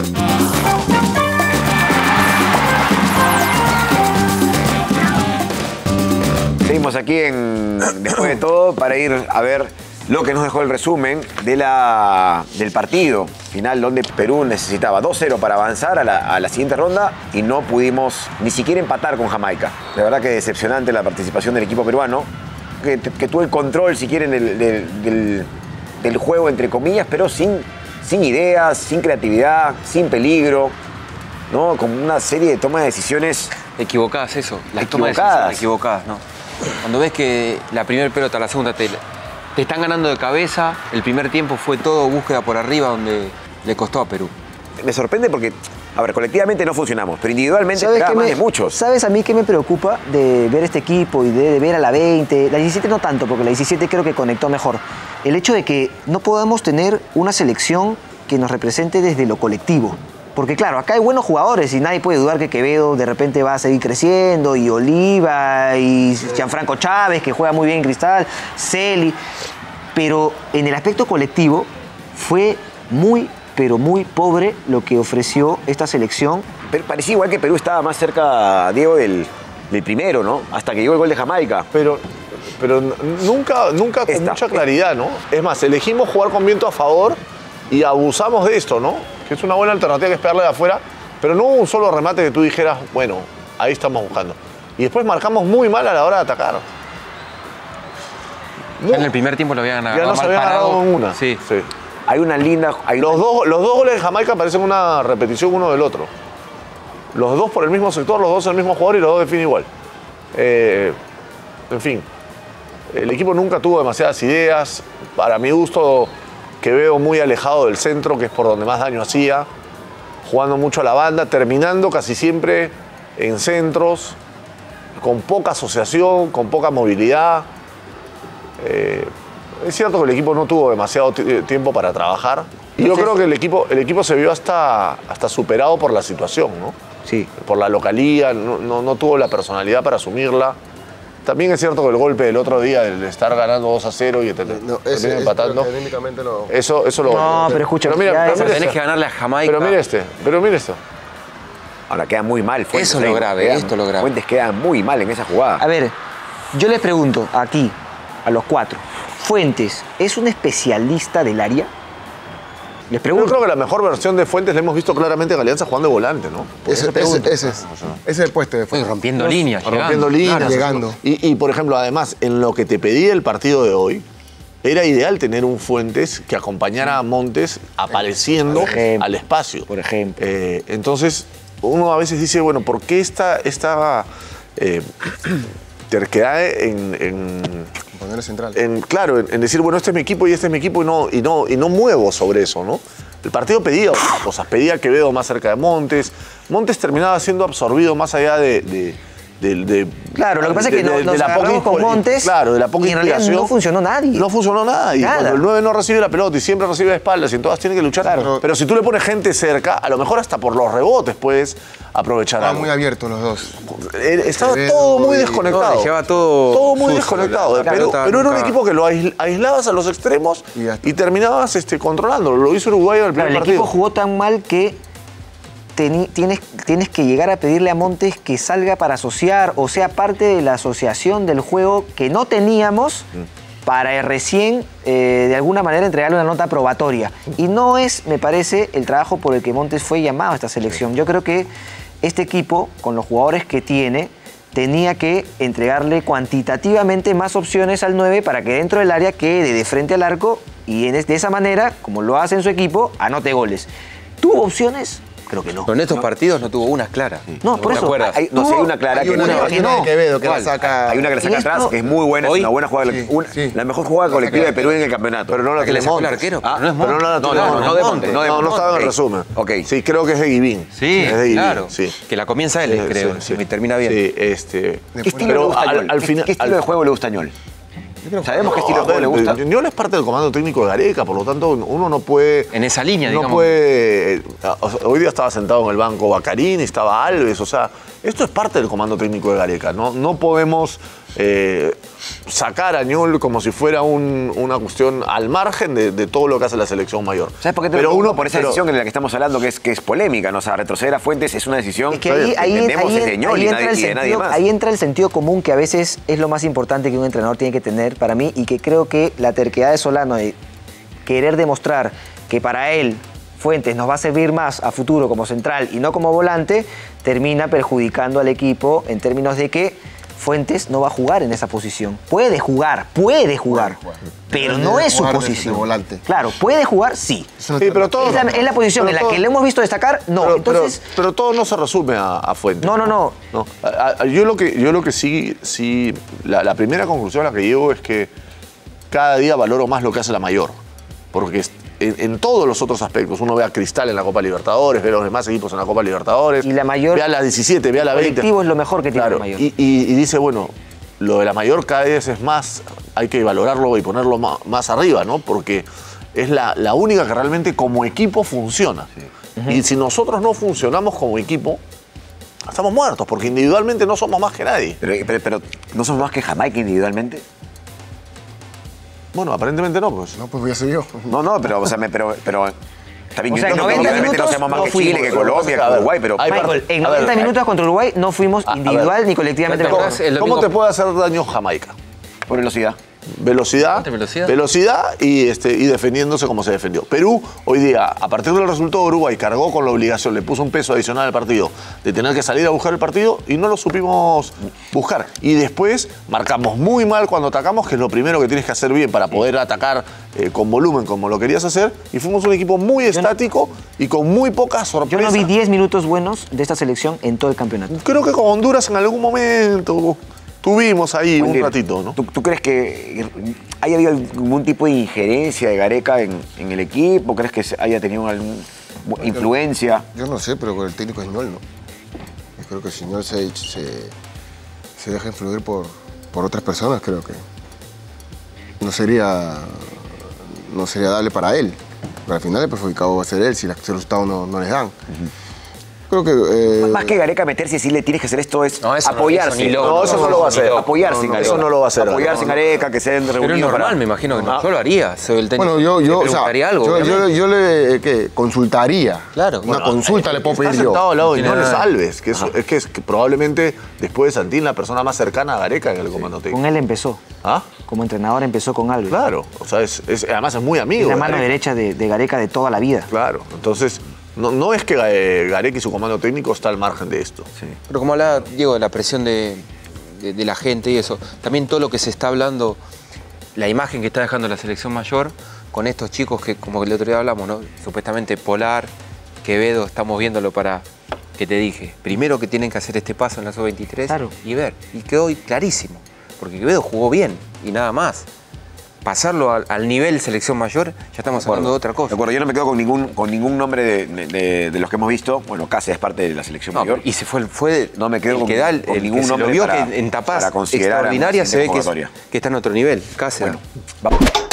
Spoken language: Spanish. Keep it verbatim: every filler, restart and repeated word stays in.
Seguimos aquí en Después de Todo para ir a ver lo que nos dejó el resumen de la, del partido final, donde Perú necesitaba dos cero para avanzar a la, a la siguiente ronda y no pudimos ni siquiera empatar con Jamaica. De verdad que decepcionante la participación del equipo peruano, que, que tuvo el control, si quieren, del, del, del, del juego, entre comillas, pero sin, sin ideas, sin creatividad, sin peligro, ¿no? Con una serie de tomas de decisiones equivocadas, eso. Las tomas de equivocadas. decisiones equivocadas, ¿no? Cuando ves que la primera pelota, la segunda, te, te están ganando de cabeza, el primer tiempo fue todo búsqueda por arriba, donde le costó a Perú. Me sorprende porque, a ver, colectivamente no funcionamos, pero individualmente esperaba más me, de muchos. ¿Sabes a mí qué me preocupa de ver este equipo y de, de ver a la veinte? La diecisiete no tanto, porque la diecisiete creo que conectó mejor. El hecho de que no podamos tener una selección que nos represente desde lo colectivo. Porque claro, acá hay buenos jugadores y nadie puede dudar que Quevedo de repente va a seguir creciendo, y Oliva, y Gianfranco Chávez, que juega muy bien en Cristal, Celi. Pero en el aspecto colectivo fue muy, pero muy pobre lo que ofreció esta selección. Pero parecía igual que Perú estaba más cerca, Diego, del, del primero, ¿no? Hasta que llegó el gol de Jamaica. Pero, pero nunca, nunca con Esta. mucha claridad, ¿no? Es más, elegimos jugar con viento a favor y abusamos de esto, ¿no? Que es una buena alternativa que es pegarle de afuera, pero no hubo un solo remate que tú dijeras, bueno, ahí estamos buscando. Y después marcamos muy mal a la hora de atacar. Muy, en el primer tiempo lo habían agarrado ya nos mal habían parado. agarrado en una. Sí. sí. Hay una linda... Hay los, una... Dos, los dos goles de Jamaica parecen una repetición uno del otro. Los dos por el mismo sector, los dos el mismo jugador y los dos definen igual. Eh, en fin, el equipo nunca tuvo demasiadas ideas. Para mi gusto, que veo muy alejado del centro, que es por donde más daño hacía, jugando mucho a la banda, terminando casi siempre en centros, con poca asociación, con poca movilidad. Eh, es cierto que el equipo no tuvo demasiado tiempo para trabajar. Y yo creo que el equipo, el equipo se vio hasta, hasta superado por la situación, ¿no? Sí. Por la localía, no, no, no tuvo la personalidad para asumirla. También es cierto que el golpe del otro día, el de estar ganando dos a cero y te, no, te ese, empatando, anímicamente lo... eso, eso lo... No, pero escucha, pero mira, pero Pero mira tenés este. que ganarle a Jamaica. Pero mire este, pero mire esto. Ahora queda muy mal Fuentes. Eso es lo grave, queda, esto es lo grave. Fuentes queda muy mal en esa jugada. A ver, yo les pregunto aquí, a los cuatro, ¿Fuentes es un especialista del área? Les Yo pregunto. creo que la mejor versión de Fuentes la hemos visto claramente en Alianza jugando de volante, ¿no? Ese, ese, ese, ese, ese es el puesto de Fue Fuentes. rompiendo líneas, Rompiendo llegando. líneas. Claro, llegando. Y, y, por ejemplo, además, en lo que te pedía el partido de hoy, era ideal tener un Fuentes que acompañara a Montes apareciendo Por ejemplo, al espacio. por ejemplo. Eh, entonces, uno a veces dice, bueno, ¿por qué esta, esta eh, terquedad en, en, Poner central. en claro, en, en decir, bueno, este es mi equipo y este es mi equipo y no, y no, y no muevo sobre eso, ¿no? El partido pedía otras cosas, pedía a Quevedo más cerca de Montes. Montes terminaba siendo absorbido más allá de... de De, de, Claro, lo que pasa de, es que de, no, de nos la poca agarramos con Montes, claro, de la poca y en realidad inspiración. no funcionó nadie. No funcionó nada. Y Nada. cuando el nueve no recibe la pelota y siempre recibe de espaldas y en todas tiene que luchar. Claro. Pero si tú le pones gente cerca, a lo mejor hasta por los rebotes puedes aprovechar Estaban algo. muy abiertos los dos. Eh, Estaba Quevedo todo muy y- desconectado. No, dejaba todo Todo muy sucio, desconectado. la- la pero, pelota pero era un nunca- equipo que lo aisl- aislabas a los extremos Y ya está. y terminabas este, controlándolo. Lo hizo Uruguay en el Claro, primer el partido. equipo jugó tan mal que teni- tienes, tienes que llegar a pedirle a Montes que salga para asociar o sea parte de la asociación del juego que no teníamos para recién, eh, de alguna manera, entregarle una nota probatoria. Y no es, me parece, el trabajo por el que Montes fue llamado a esta selección. Yo creo que este equipo, con los jugadores que tiene, tenía que entregarle cuantitativamente más opciones al nueve para que dentro del área quede de frente al arco y en es- de esa manera, como lo hace en su equipo, anote goles. ¿Tuvo opciones? Creo que no. Pero en estos partidos no tuvo unas claras. No, por ¿Te eso. acuerdas? Hay, no sé, hay una clara Hay que... una, una- hay una de Quevedo que la ¿Cuál? saca... Hay una que la saca Y esto- atrás, que es muy buena, Hoy- es una buena jugada. Sí, una- sí. La mejor jugada La colectiva saca de Perú en el campeonato. Pero no la ¿A que le tiene sacó el Montes. arquero? Ah, no es Pero no la Montes. tiene no, Montes. no de Montes, no de No, no estaba en el Ok. resumen. Ok. Sí, creo que es de Guivín. Sí, es de Guivín, claro. sí. Que la comienza él, Sí, creo. sí, y sí. termina bien. Sí, este... ¿Qué estilo Pero le gusta a al- Ñol? al ¿Qué- final- ¿Qué estilo al- de juego le gusta a Ñol? Sabemos qué estilo de A juego le ver, gusta. Ñol es parte del comando técnico de Gareca, por lo tanto uno no puede... En esa línea, no digamos. puede... o sea, hoy día estaba sentado en el banco Baccarini, estaba Alves, o sea, esto es parte del comando técnico de Gareca, no, no podemos eh, sacar a Ñol como si fuera un- una cuestión al margen de, de todo lo que hace la selección mayor. ¿Sabes por qué te pero pregunto? uno Por esa pero- decisión en la que estamos hablando, que es, que es polémica, ¿no? O sea, retroceder a Fuentes es una decisión Es que ahí, que ahí, entendemos ahí- es de Ñol ahí y, entra nadie- el y de nadie sentido, más. ahí entra el sentido común que a veces es lo más importante que un entrenador tiene que tener para mí y que creo que la terquedad de Solano de querer demostrar que para él Fuentes nos va a servir más a futuro como central y no como volante, termina perjudicando al equipo en términos de que Fuentes no va a jugar en esa posición. Puede jugar, puede jugar, jugar. pero Depende no de es su jugar de- posición. de volante. Claro, puede jugar, sí. Eso no Sí, te- pero todo- Es la, es la posición pero en la todo- que le hemos visto destacar, no. Pero, Entonces, pero, pero todo no se resume a, a Fuentes. no, no, no. No, a- a- yo lo que, yo lo que sí, sí la, la primera conclusión a la que llego es que cada día valoro más lo que hace la mayor. Porque es- en, en todos los otros aspectos, uno ve a Cristal en la Copa Libertadores, ve a los demás equipos en la Copa Libertadores, Y la mayor- ve a la diecisiete, ve a la el veinte. colectivo es lo mejor que tiene Claro, la mayor. Y, y- y dice, bueno, lo de la mayor cada vez es más, hay que valorarlo y ponerlo ma- más, arriba, ¿no? Porque es la, la única que realmente como equipo funciona. Y si nosotros no funcionamos como equipo, estamos muertos, porque individualmente no somos más que nadie. Pero, pero- pero ¿no somos más que Jamaica individualmente? Bueno, aparentemente no, pues. No, pues voy a ser yo. No, no, pero, o sea, me- pero, pero está bien, O yo sea, en entiendo que noventa obviamente no minutos seamos más no que fuimos. Chile, que Lo que pasa Colombia, es que, que a ver, Uruguay, pero hay Michael, parte- en a ver, noventa hay- minutos contra Uruguay no fuimos A- a individual ver. ni colectivamente ¿Te ¿Cómo, acordás mejor. el cómo domingo? te puede hacer daño Jamaica? por velocidad. Velocidad, ¿Cuánta velocidad? velocidad y, este, y defendiéndose como se defendió. Perú, hoy día, a partir del resultado de Uruguay, cargó con la obligación, le puso un peso adicional al partido, de tener que salir a buscar el partido y no lo supimos buscar. Y después marcamos muy mal cuando atacamos, que es lo primero que tienes que hacer bien para poder atacar eh, con volumen como lo querías hacer. Y fuimos un equipo muy estático y con muy pocas Yo sorpresas. no vi diez minutos buenos de esta selección en todo el campeonato. Creo que con Honduras en algún momento tuvimos ahí un Wendy, ratito, ¿no? ¿tú, tú crees que haya habido algún tipo de injerencia de Gareca en, en el equipo? ¿Crees que se- haya tenido alguna influencia? Yo no sé, pero con el técnico es Ñol, ¿no? Yo creo que si Ñol se, se, se deja influir por, por otras personas, creo que no sería, no sería dable para él. Pero al final el perjudicado va a ser él si los resultados no, no les dan. Creo que... eh, Más que Gareca meterse, si le tienes que hacer esto es No, eso no- apoyarse. eso ni loco. No, eso no lo va a hacer. Apoyarse No, en no, Gareca. eso no lo va a hacer. Apoyarse en No, no. Gareca, que se den Pero es reunidos normal, para- me imagino que no. Ah. Yo lo haría. Soy el técnico. Bueno, yo, yo, Le o sea, preguntaría algo. yo, yo, obviamente. yo le eh, ¿qué? consultaría. Claro. Una Bueno, consulta le puedo Está pedir sentado yo. al lado de No tiene Ñol nada. Alves, que es, es que es que probablemente después de Santín la persona más cercana a Gareca en el comando técnico. Con él empezó. ¿Ah? Como entrenador empezó con Alves. Claro, o sea, es, es- además es muy Es amigo. la de mano Gareca. derecha de, de Gareca de toda la vida. Claro, entonces no, no es que eh, Gareca y su comando técnico está al margen de esto. Pero como hablaba Diego de la presión de, de- de la gente y eso, también todo lo que se está hablando, la imagen que está dejando la selección mayor con estos chicos que, como el otro día hablamos, ¿no? Supuestamente Polar, Quevedo, estamos viéndolo para, que te dije, primero que tienen que hacer este paso en la sub veintitrés Claro. y ver. Y quedó hoy clarísimo, porque Quevedo jugó bien y nada más. Pasarlo al, al nivel selección mayor, ya estamos hablando de otra cosa. De acuerdo, yo no me quedo con ningún, con ningún nombre de, de- de- de los que hemos visto. Bueno, Cáceres es parte de la selección No, mayor. y se fue, fue No me quedo el con- que da el, con el ningún que se lo nombre vio para- que en tapas para considerar a una extraordinaria se ve que, es- convocatoria. que está en otro nivel, Cáceres. Bueno, vamos.